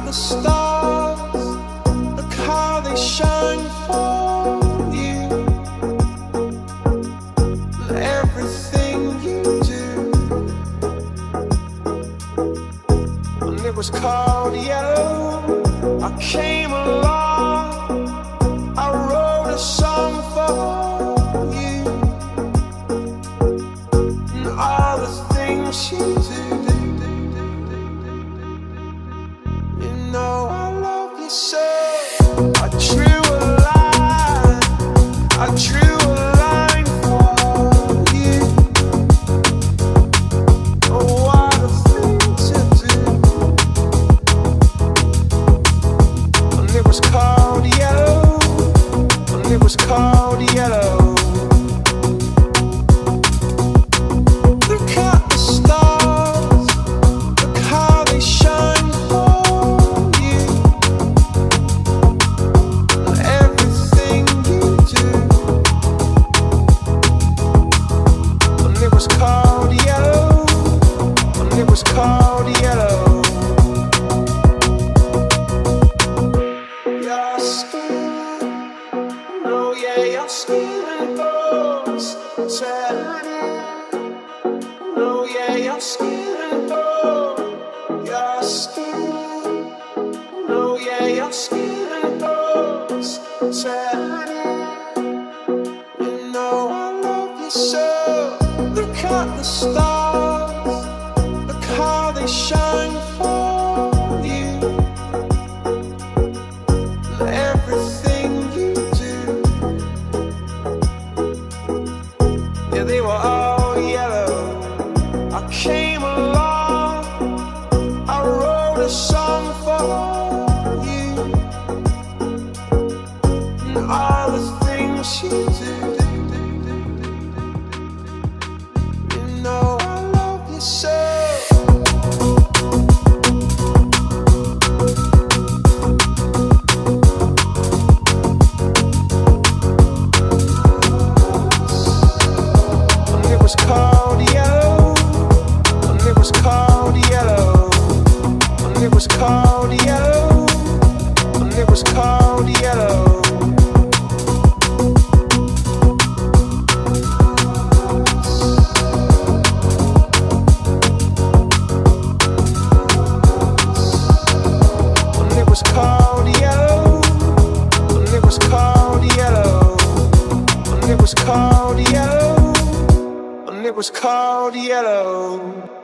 the stars, look how they shine for you, and everything you do. And it was called yellow. I came along, I wrote a song for you, and all the things you do. You know I love you so. I drew a line, I drew a line for you. Oh, what a thing to do. And it was called yellow, and it was called yellow. Look at the stars, look how they shine for you, and everything you do. And it was called yellow, and it was called yellow. Your skin, oh yeah, your skin and bones tell. Oh yeah, your skin and bone, your skin. Oh yeah, your skin and bones tell. You know I love you so. Look at the stars, look how they shine for you, and everything you do. Yeah, they were all yellow. I came along, I wrote a song for you, and all the things you do. You know I love you so. And it was called yellow, and it was called yellow, and it was called yellow, and it was called yellow. And it was called yellow, and it was called yellow, and it was called yellow, and it was called yellow.